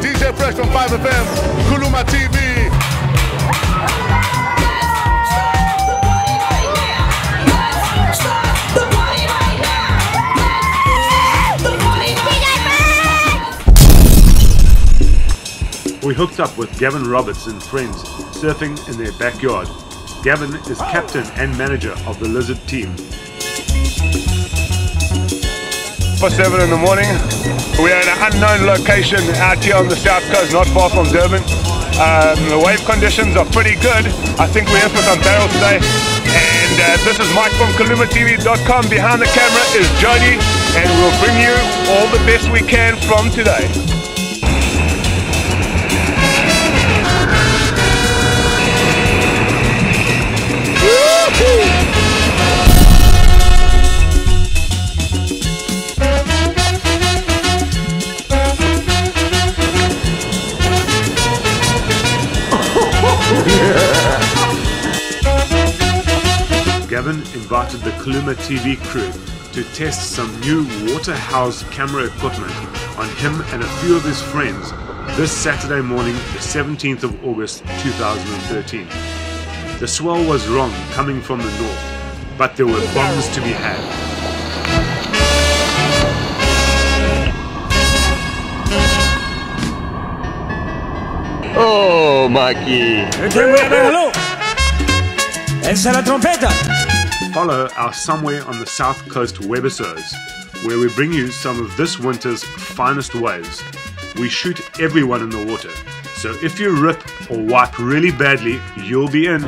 DJ Fresh from 5FM, KulumaTv. We hooked up with Gavin Roberts and friends surfing in their backyard. Gavin is captain and manager of the Lizzard team. For 7 in the morning, we are in an unknown location out here on the south coast, not far from Durban. The wave conditions are pretty good. I think we're in for some barrels today. And this is Mike from KulumaTv.com. Behind the camera is Jody, and we'll bring you all the best we can from today. Gavin invited the KulumaTv crew to test some new water house camera equipment on him and a few of his friends this Saturday morning, the 17th of August 2013. The swell was wrong coming from the north, but there were bombs to be had. Oh, Mikey! Follow our Somewhere on the South Coast webisodes, where we bring you some of this winter's finest waves. We shoot everyone in the water, so if you rip or wipe really badly, you'll be in.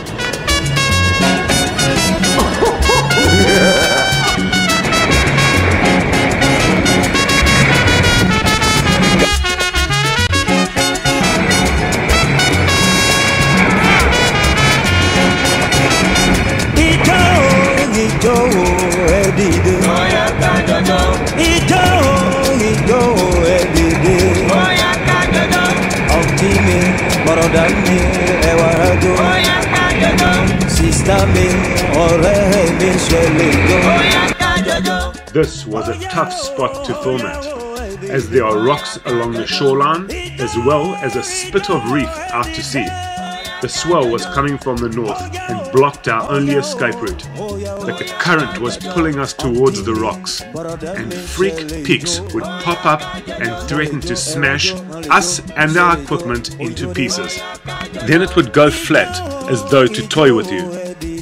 This was a tough spot to film at, as there are rocks along the shoreline as well as a spit of reef out to sea. The swell was coming from the north and blocked our only escape route. The current was pulling us towards the rocks, and freak peaks would pop up and threaten to smash us and our equipment into pieces. Then it would go flat as though to toy with you.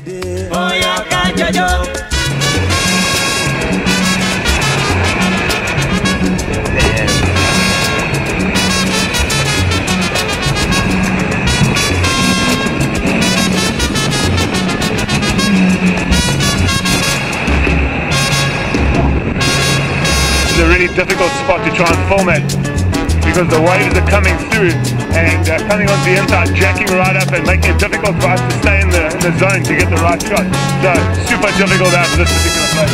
A really difficult spot to try and film at because the waves are coming through and coming onto the inside, jacking right up and making it difficult for us to stay in the zone to get the right shot. So super difficult out of this particular place.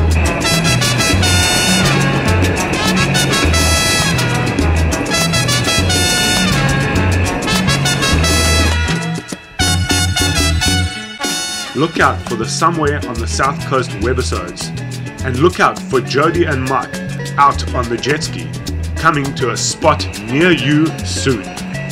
Look out for the Somewhere on the South Coast webisodes, and look out for Jody and Mike out on the jet ski, coming to a spot near you soon.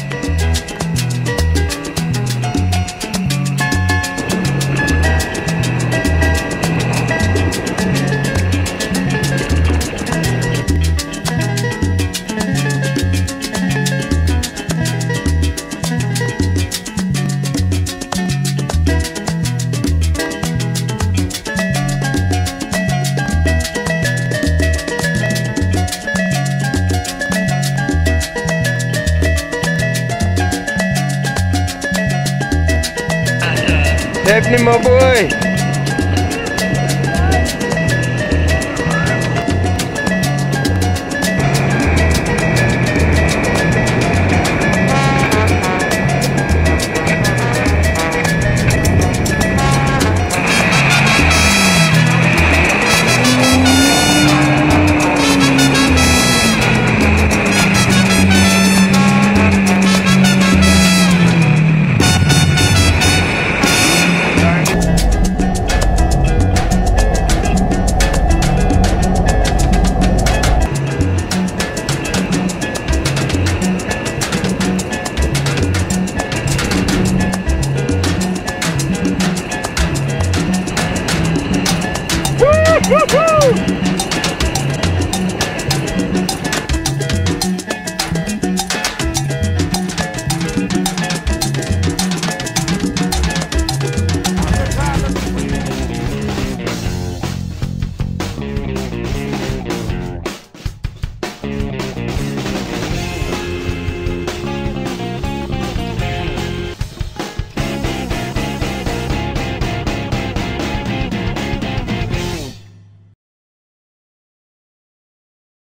Happening, my boy. Woo-hoo!